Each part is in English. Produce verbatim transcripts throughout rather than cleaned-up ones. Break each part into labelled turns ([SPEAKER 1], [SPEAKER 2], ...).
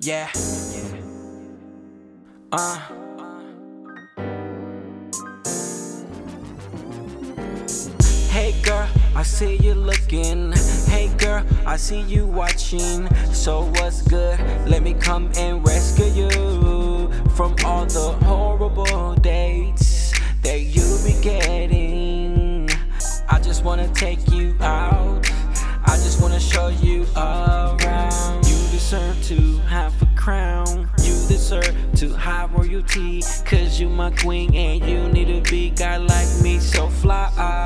[SPEAKER 1] Yeah. Uh. Hey girl, I see you looking. Hey girl, I see you watching. So what's good? Let me come and rescue you from all the horrible dates that you be getting. I just wanna take you out. I just wanna show you around. You deserve to have a crown. You deserve to have royalty, cause you my queen and you need to be a guy like me, so fly.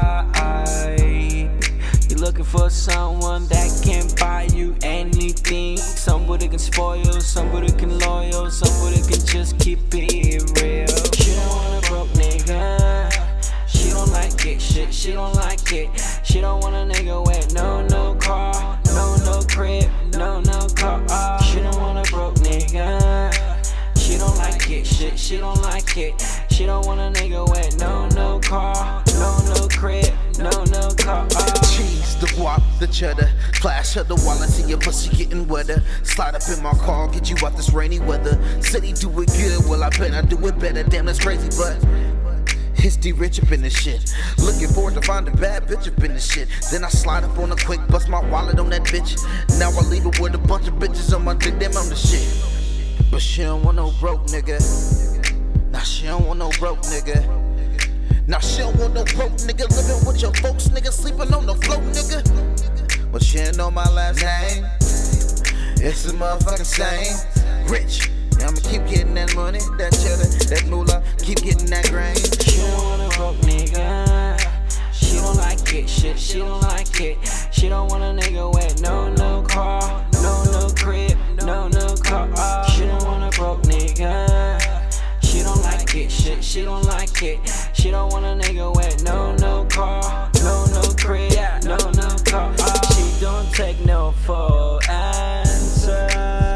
[SPEAKER 1] You're looking for someone that can buy you anything. Somebody can spoil, somebody can loyal, somebody can just keep it real. She don't want a broke nigga. She don't like it, shit, she don't like it. She don't want a nigga with no, no car, no, no crib, no, no car. Uh, she don't want a broke nigga. She don't like it, shit, she don't like it. She don't want a nigga with no, no car, no, no crib, no, no car. Uh.
[SPEAKER 2] Cheese, the guap, the cheddar. Flash of the wall and see your pussy getting wetter. Slide up in my car, get you out this rainy weather. City do it good, well I bet I do it better. Damn, that's crazy, but it's D-Rich up in this shit. Looking forward to find a bad bitch up in this shit. Then I slide up on a quick, bust my wallet on that bitch. Now I leave it with a bunch of bitches on my dick, damn I'm the shit. But she don't want no broke nigga. Nah, she don't want no broke nigga. Nah, she don't want no broke nigga. Living with your folks, nigga. Sleeping on the floor, nigga. But she ain't know my last name. It's the motherfucking same. Rich. Yeah, I'ma keep getting that money, that cheddar, that moolah. Keep getting that grain.
[SPEAKER 1] She don't want a broke nigga. She don't like it, shit, she don't like it. She don't want a nigga with no, no car, no, no crib, no, no car. Uh, she don't want a broke nigga. She don't like it, shit, she don't like it. She don't want a nigga with no, no car, no, no crib, no, no car. Uh, she don't take no for answer.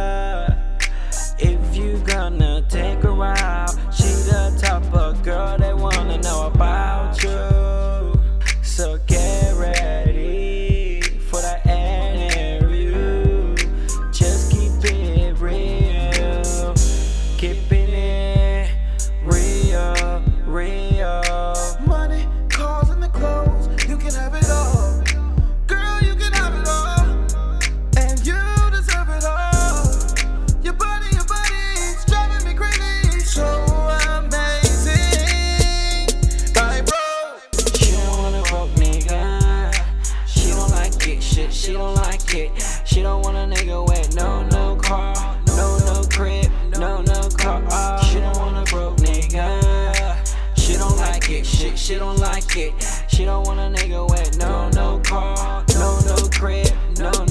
[SPEAKER 1] If you gonna take her out, she the type of girl they wanna know about you. So get ready for that interview. Just keep it real, keeping it real, real.
[SPEAKER 2] Money, cars, and the clothes, you can have it all. Girl, you can have it all, and you deserve it all. Your body, your body's driving me crazy, so amazing. Like bro,
[SPEAKER 1] she don't want a broke nigga. She don't like it, shit, she don't like it. She don't want a nigga with no, no car, no, no crib, no, no car. Uh, she don't want a broke nigga. She don't like it, shit, she don't like it. She don't want a nigga with no, no car, no, no crib, no,